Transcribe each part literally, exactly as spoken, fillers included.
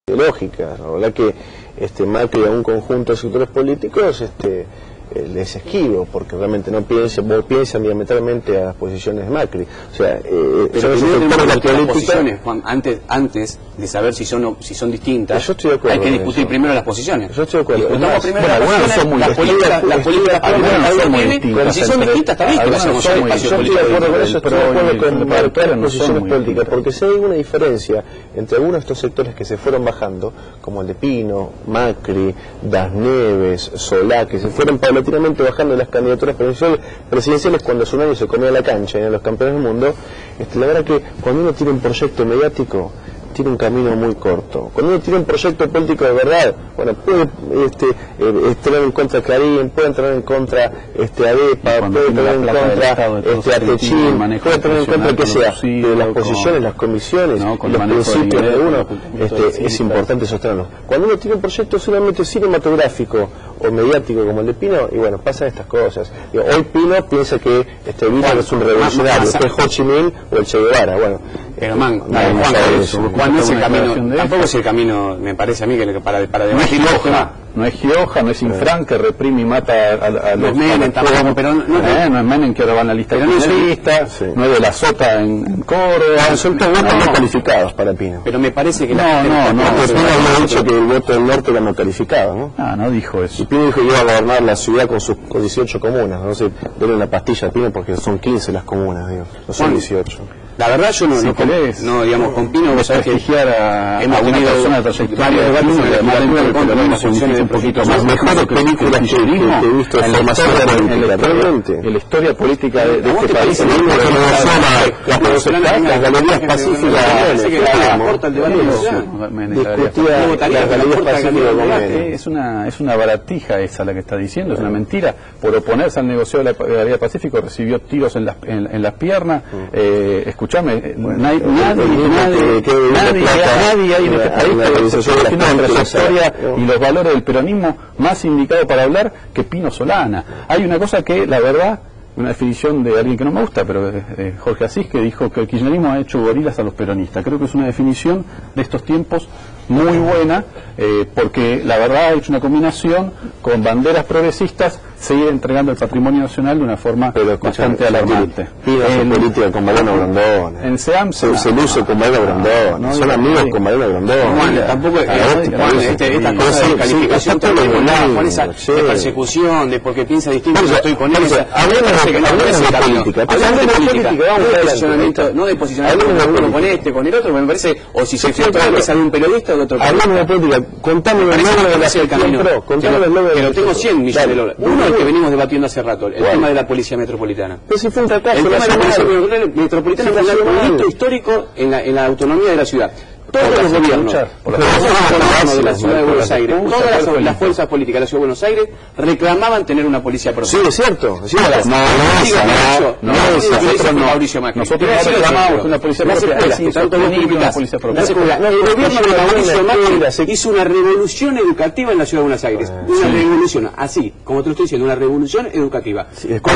ideológicas. La verdad que este, Macri a un conjunto de sectores políticos este, eh, les esquivo, porque realmente no piensan, vos piensan diametralmente a las posiciones de Macri. O sea, eh, pero primero tenemos que discutir las posiciones, Juan, antes, antes de saber si son si son distintas, yo estoy de acuerdo hay que discutir eso. primero las posiciones. Yo estoy de acuerdo. Discutamos primero bueno, las posiciones, son muy las políticas, las políticas y si son distintas también que hacemos el espacio Yo estoy de acuerdo con eso, estoy de acuerdo con marcar las no posiciones políticas, porque si hay una diferencia entre algunos de estos sectores que se fueron bajando, como el de Pino, Macri, Das Neves, Solá, que se fueron paulatinamente bajando las candidaturas presidenciales cuando Tsunami se comía la cancha en los campeones del mundo, este, la verdad que cuando uno tiene un proyecto mediático tiene un camino muy corto. Cuando uno tiene un proyecto político de verdad, bueno, puede este, eh, entrar en contra de Clarín, puede entrar en contra este, ADEPA, puede entrar en contra este, Atechín, puede entrar en contra que sea de las posiciones, las comisiones, no, los principios de uno, este, es importante sostenerlos. Cuando uno tiene un proyecto solamente cinematográfico o mediático como el de Pino, y bueno, pasan estas cosas. Digo, hoy Pino piensa que este Pino es un revolucionario, fue Ho Chi Minh o el Che Guevara, bueno. Pero man, no, Juan, eso, Juan, no es el camino, tampoco es el camino, me parece a mí, que para, para debatir no es Gioja, no es Gioja, no es Infran que reprime y mata a, a, a los Menem tampoco, pero no, no, eh, no es Menem que ahora van a la lista kirchnerista, sí. No es de la Sota en, en Córdoba, no, son todos votos no calificados para Pino. Pero me parece que no, no, no, no, pues Pino había dicho que el voto del norte era no calificado, ¿no? Ah, no dijo eso. Y Pino dijo que iba a gobernar la ciudad con sus con dieciocho comunas, no sé, denle una pastilla a Pino porque son quince las comunas, digo, no son dieciocho. La verdad yo no, si no, querés, no, digamos, con Pino vos sabés que a, hemos a una tenido persona de trayectoria varios debates en más la dentro del peronismo funciones un poquito más mejor que películas que he visto en la historia política, en la historia política de, de este país, las galerías pacíficas es una es una baratija esa la que está diciendo, es una mentira. Por oponerse al negocio de la Galería Pacífico recibió tiros en las en, en las piernas. Eh, escuchame, bueno, nadie, nadie, nadie, nadie, nadie hay en este país que tiene la trayectoria y los valores del peronismo más indicado para hablar que Pino Solana. Hay una cosa que, la verdad, una definición de alguien que no me gusta, pero de, de Jorge Asís, que dijo que el kirchnerismo ha hecho gorilas a los peronistas. Creo que es una definición de estos tiempos muy buena, eh, porque la verdad ha hecho una combinación con banderas progresistas, seguir entregando el patrimonio nacional de una forma pero, bastante alarmante. En política con Mariano Grondona. En SEAM se, se luce con Mariano Grondona. No, son no, amigos no, con Mariano Grondona. Tampoco esta cosa de calificación Juan, esa de persecución, de porque piensa distinto, yo estoy con él. Hablemos de política. Hablemos de política, no de posicionamiento con este, con el otro, me parece, o si se trata de un periodista o de otro. Hablemos de política, contame el logro de la gestión pro, contame el logro de la gestión pro. Tengo cien millones de dólares. Uno el que venimos debatiendo hace rato, el bueno. tema de la policía metropolitana. Pero si fue un fracaso, el tema de la policía metropolitana fue un hito histórico en la, en la autonomía de la ciudad. Todos los gobiernos, todos los gobiernos de la ciudad de Buenos Aires, todas las, las fuerzas políticas de la ciudad de Buenos Aires reclamaban tener una policía propia. Sí, es cierto. Sí, no, no, no, nosotros no. Mauricio Macri. Nosotros no reclamamos una policía propia. Una policía propia. El gobierno de Mauricio Macri hizo una revolución educativa en la ciudad de Buenos Aires. Una revolución, así, como te lo estoy diciendo, una revolución educativa.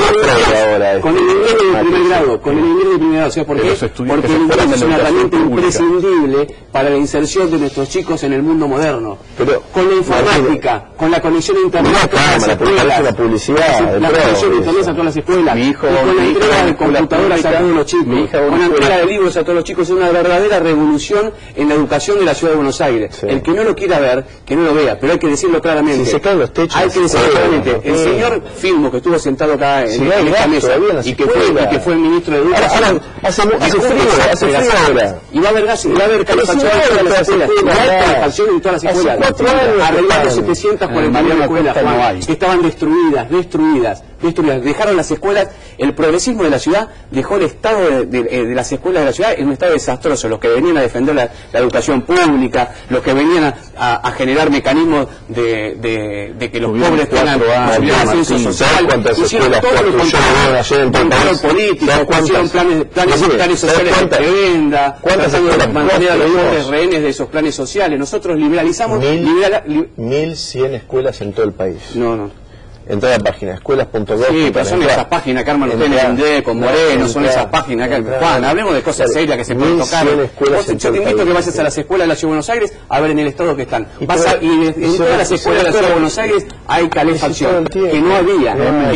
Con el inglés de primer grado, con el inglés de primer grado. O sea, ¿por qué? Porque el inglés es una herramienta imprescindible para la inserción de nuestros chicos en el mundo moderno. Pero con la informática, con la conexión a internet a todas las escuelas, la publicidad, la conexión a internet a todas las escuelas, mi hijo, con la entrega de computadoras a todos los chicos, con la entrega de libros a todos los chicos, es una verdadera revolución en la educación de la ciudad de Buenos Aires. Sí. El que no lo quiera ver, que no lo vea, pero hay que decirlo claramente. Si se caen los techos, hay que decirlo sí, claramente. El señor Filmo, que estuvo sentado acá en, sí, en esta mesa y que, fue, y que fue el ministro de Educación, ahora, hace, hace frío, hace frío ahora. Y va a haber gas, va a haber calefacción en todas las escuelas. No hay calefacción en todas las escuelas. Arreglando setecientas cuarenta y nueve escuelas, Juan, que estaban destruidas, destruidas, destruidas. Dejaron las escuelas, el progresismo de la ciudad dejó el estado de, de, de las escuelas de la ciudad en un estado desastroso. Los que venían a defender la, la educación pública, los que venían a, a, a generar mecanismos de, de, de que los Tuvieron pobres tengan ascenso social, hicieron todo lo contrario, control político, hicieron planes, planes, planes sociales de prebenda, tratando de mantener a los pobres rehenes de esos planes sociales. Nosotros liberalizamos mil, liberal, li, mil cien escuelas en todo el país. No, no. entrar a la página escuelas punto gov. Sí, pero son esas páginas que arman ustedes en D, con Moreno, son esas páginas que... Juan, hablemos de cosas serias que se pueden tocar. Yo te invito a que vayas a las escuelas de la Ciudad de Buenos Aires a ver en el estado que están. Vas a, y en todas las escuelas de la Ciudad de Buenos Aires hay calefacción, que no había.